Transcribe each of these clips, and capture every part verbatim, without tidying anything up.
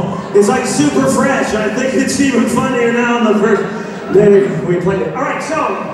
is like super fresh. I think it's even funnier now than the first day we played it. All right, so.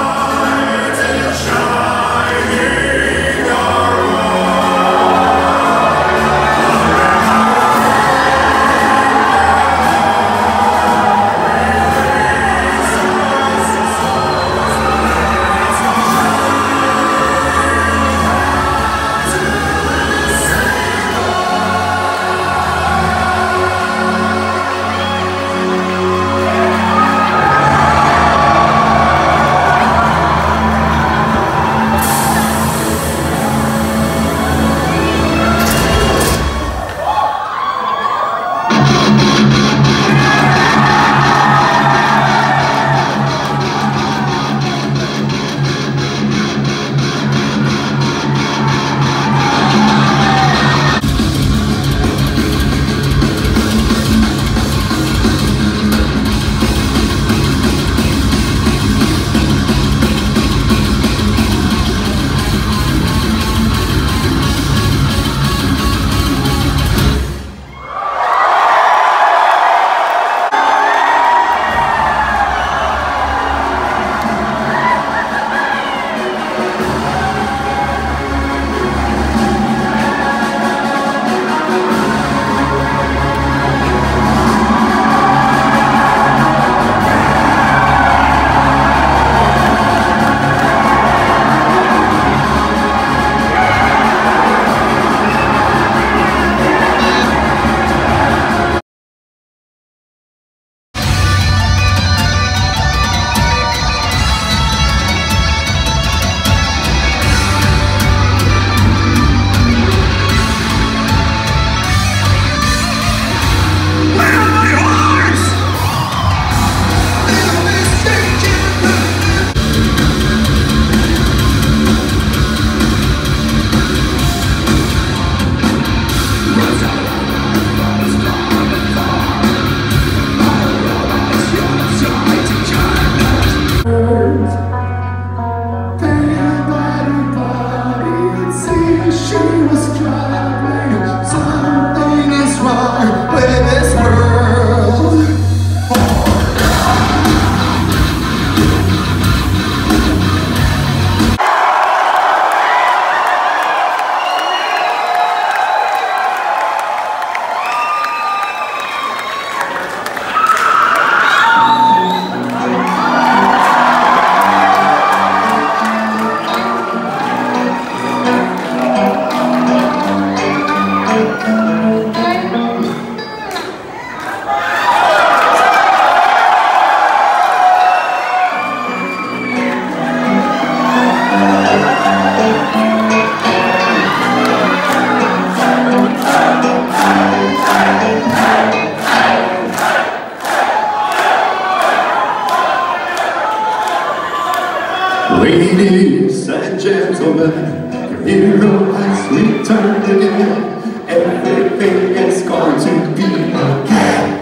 Ladies and gentlemen, your hero has returned again. Everything is going to be okay.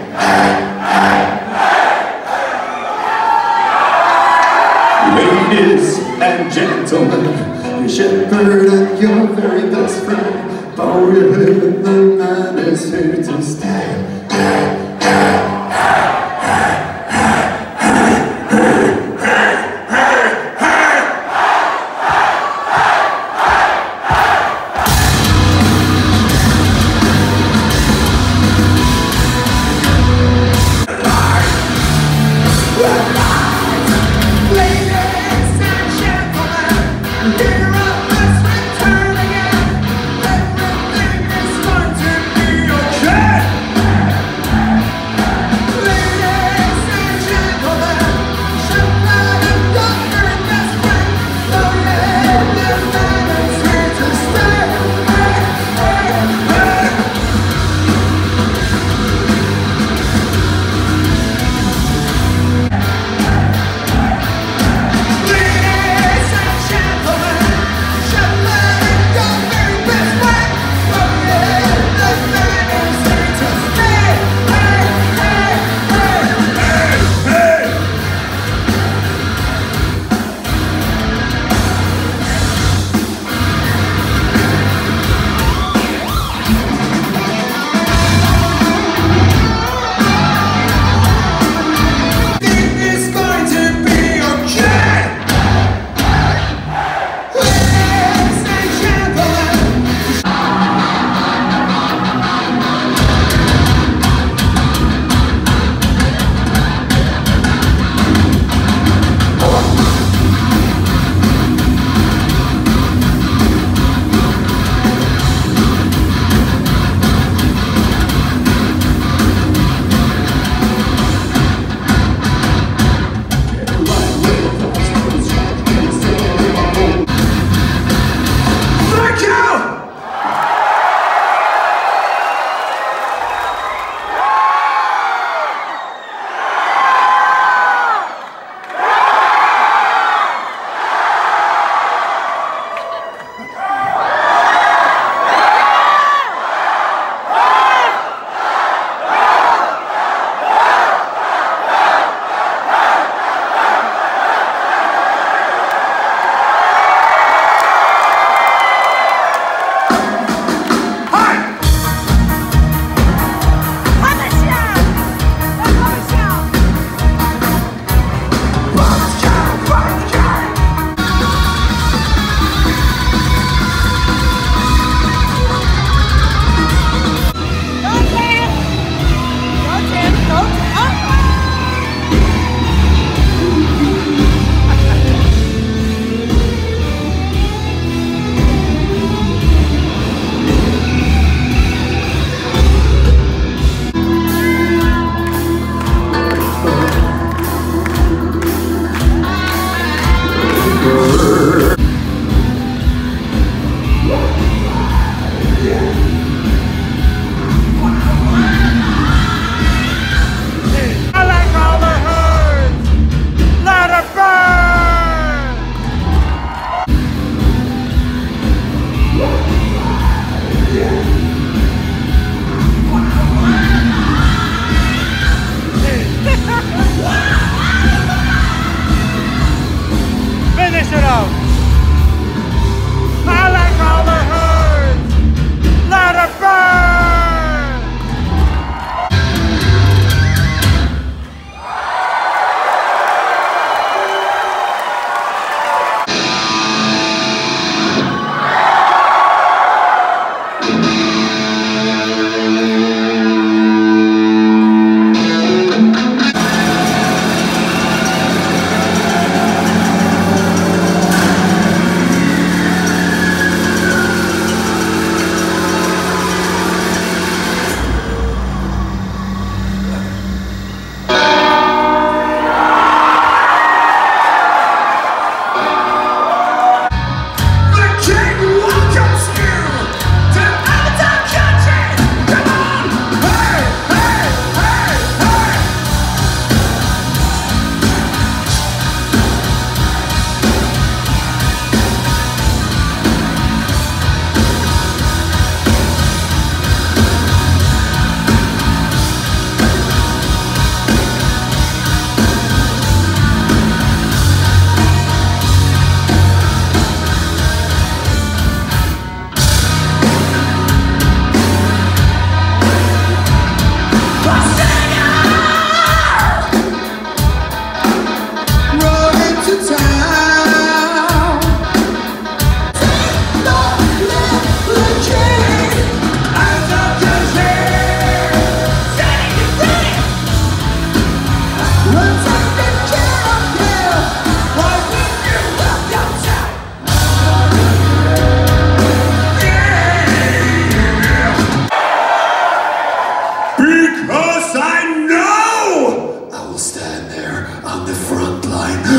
Ladies and gentlemen, your shepherd and your very best friend, bow your head, the man is here to stay. Everything is going to be okay.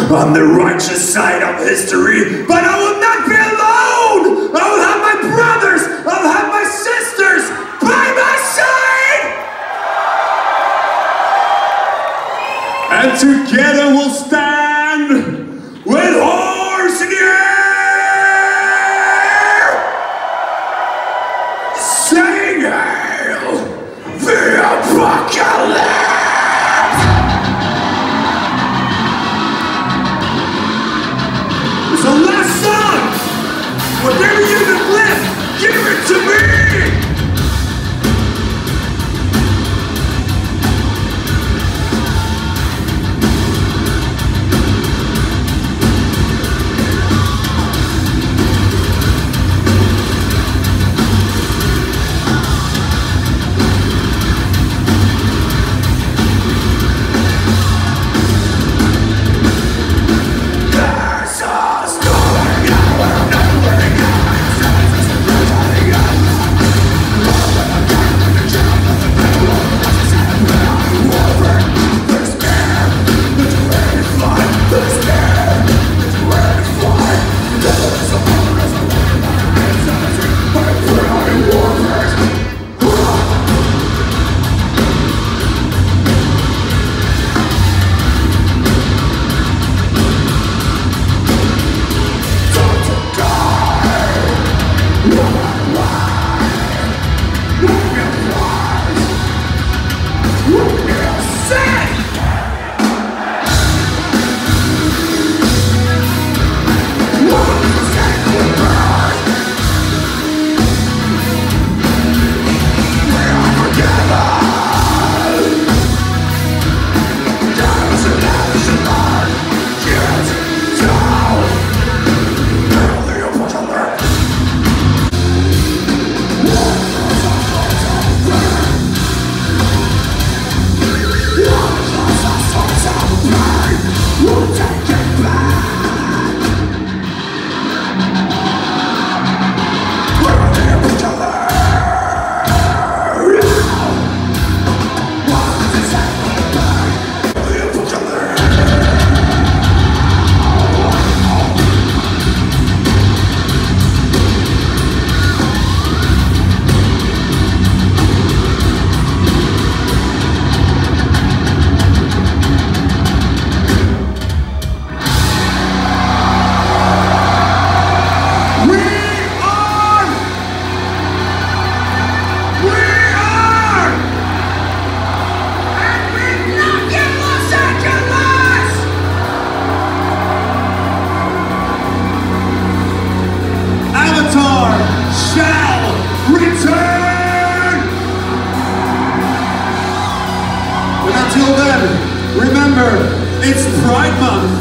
on the righteous side of history, but I will not be alone! I will have my brothers, I'll have my sisters by my side! And together we'll stand with horse in the air, saying hail the apocalypse! The last song! Whatever you have left, give it to me! It's Pride Month.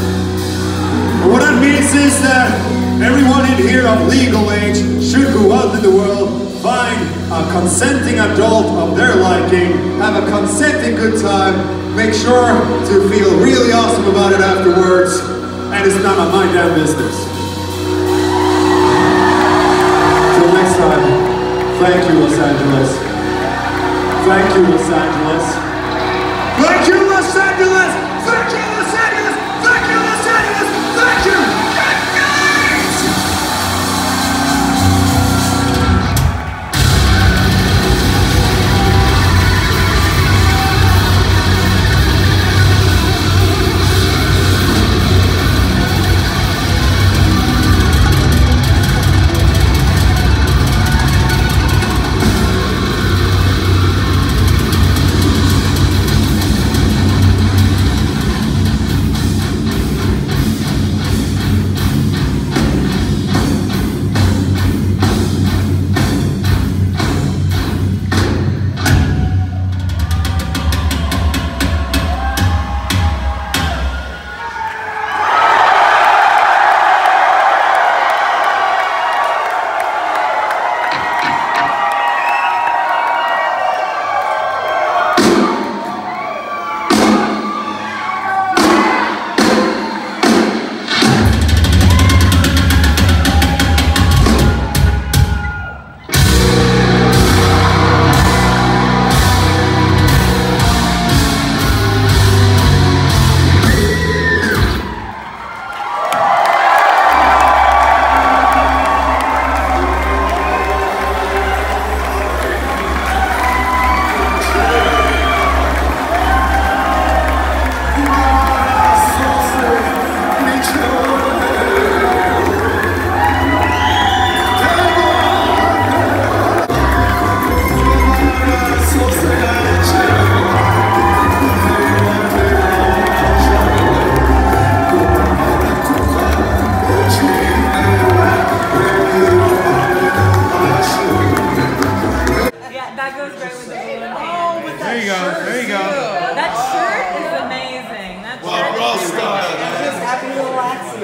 And what that means is that everyone in here of legal age should go out in the world, find a consenting adult of their liking, have a consenting good time, make sure to feel really awesome about it afterwards, and it's none of my damn business. Till next time, thank you, Los Angeles. Thank you, Los Angeles. Thank you, Los Angeles! Thank you, Los Angeles! Thank you, Los Angeles! Thank you! Good night!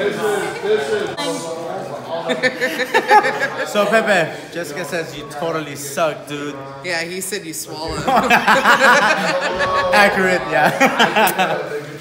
So Pepe, Jessica says you totally suck, dude. Yeah, he said you swallowed. Accurate, yeah.